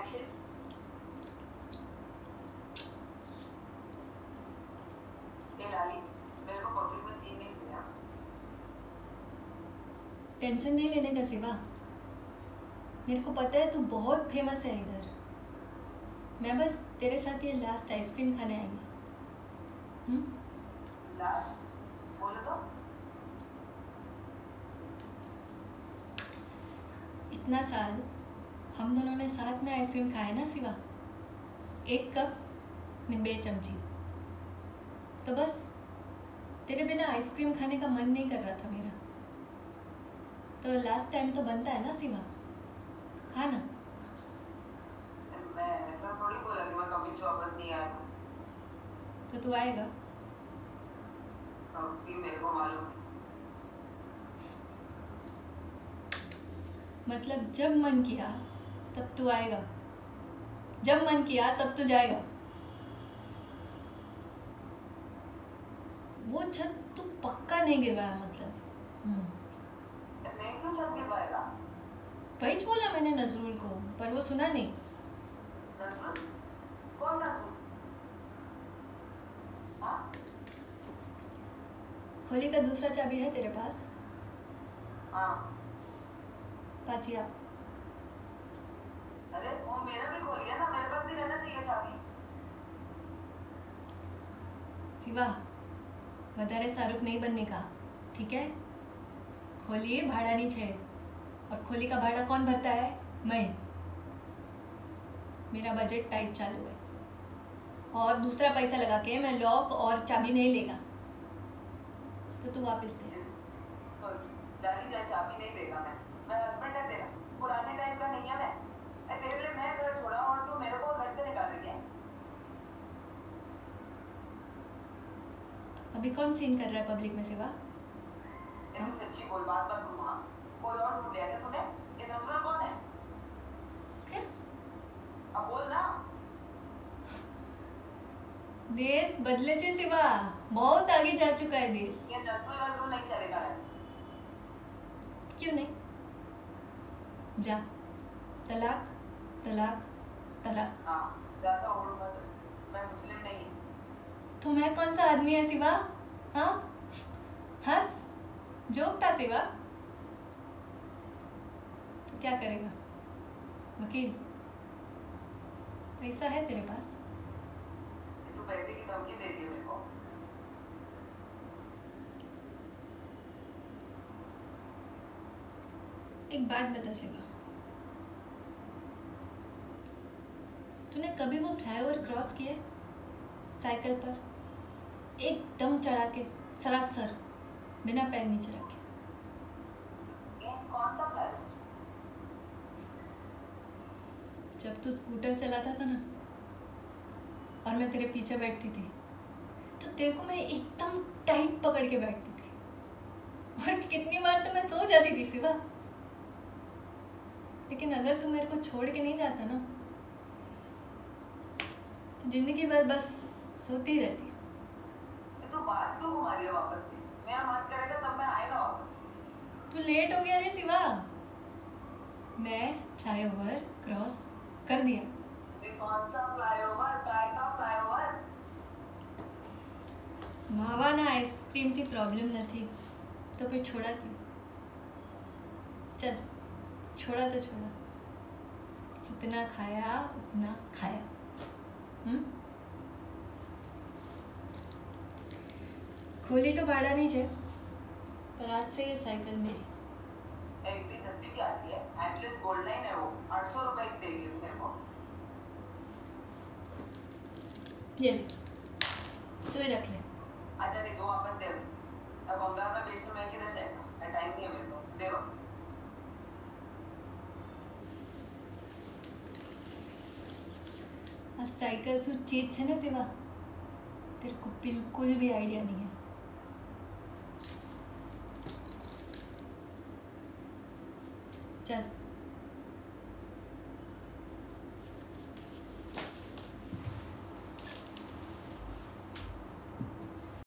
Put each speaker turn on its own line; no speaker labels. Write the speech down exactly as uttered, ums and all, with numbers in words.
Action. ये लाली, मेरे को पब्लिक में सीन नहीं चाहिए।
टेंशन नहीं लेने का सिवा, मेरे को पता है तू बहुत फेमस है इधर। मैं बस तेरे साथ ये लास्ट आइसक्रीम खाने आई हूँ।
लास्ट बोलो तो।
इतना साल हम दोनों ने साथ में आइसक्रीम खाया ना सिवा, एक कप ने बे चमची। तो बस तेरे बिना आइसक्रीम खाने का मन नहीं कर रहा था मेरा। तो लास्ट टाइम तो बनता है ना सिवा, खा ना।
मैं ऐसा थोड़ी बोला कि मैं कभी वापस नहीं आया।
तो तू आएगा?
अभी मेरे को मालूम।
मतलब जब मन किया तब तू आएगा, जब मन किया तब तू जाएगा। वो छत तू पक्का नहीं गिरवाया मतलब।
मैं क्यों छत गिरवाएगा?
वही बोला मैंने नजरुल को, पर वो सुना नहीं।
नजरुल? कौन नजरुल? हाँ?
खोली का दूसरा चाबी है तेरे पास?
हाँ।
पाचिया।
अरे वो मेरा भी खोल गया ना, मेरे पास भी रहना चाहिए चाबी।
सिवा, વધારે शाहरुख नहीं बनने का, ठीक है? खोलिए भाड़ा नहीं छे, और खोली का भाड़ा कौन भरता है? मैं। मेरा बजट टाइट चालू है, और दूसरा पैसा लगा के मैं लॉक और चाबी नहीं लेगा। तो तू वापस दे।
डाली जाए चाबी नहीं देगा मैं। मैं हस्बैंड है तेरा, पुराने टाइम का नहीं है मैं। मैं तेरे लिए मैं घर छोड़ा और तू मेरे को घर से निकाल रही है।
अभी कौन सीन कर रहा है पब्लिक में सिवा?
तू सच्ची बोल, बात मत घुमा। कोई और ढूंढ लिया क्या तूने? ये नजरुल कौन है?
फिर
अब बोल ना।
देश बदले छे सिवा, बहुत आगे जा चुका है देश।
ये नजरुल नजरुल नहीं चलेगा।
क्यों नहीं? जा, तलाक तलाक तलाक।
हाँ, ज्यादा उड़ मत। मैं मुस्लिम नहीं हूँ।
तो मैं कौन सा आदमी है सिवा? हाँ, हंस, जोक था सिवा। तो क्या करेगा? वकील? पैसा है तेरे पास?
तू पैसे की धमकी दे रही है मेरे को।
एक बात बता सिवा, तूने कभी वो फ्लाईओवर क्रॉस किए साइकिल पर, एकदम चढ़ा के, सरासर, बिना पैर नीचे रखे?
ये कौन सा फ्लाईओवर?
जब तू स्कूटर चलाता था ना, और मैं तेरे पीछे बैठती थी, तो तेरे को मैं एकदम टाइट पकड़ के बैठती थी, और कितनी बार तो मैं सो जाती थी सिवा। लेकिन अगर तू मेरे को छोड़ के नहीं जाता ना, तो जिंदगी भर बस सोती रहती।
तो बात क्यों घुमा रही है वापस से? मेरा मन करेगा तब मैं आएगा वापस।
तू लेट हो गया रे सिवा। मैं फ्लाईओवर क्रॉस कर दिया।
ये कौन सा फ्लाईओवर? काय का फ्लाईओवर?
मावा ना आइसक्रीम की प्रॉब्लम न थी, तो फिर छोड़ा क्यों? चल, छोड़ा तो छोड़ा, जितना खाया उतना खाया। हम्म? खोली तो भाड़ा नहीं छे, पर आज से ये साइकिल मेरी।
इतनी सस्ती क्या आती है? एटलीस्ट गोल्ड लाइन है वो, आठ सौ रुपए की देगी मेरे को।
ये ले, तू ही रख ले।
अच्छा नहीं, दो वापस दे। अब बंगाल में बेच मैं किधर जाएगा? टाइम नहीं है मेरे को, दे दो।
आ साइकिल શું ચીજ છે ને સિવા, तेरे को बिल्कुल भी आइडिया नहीं है। चल।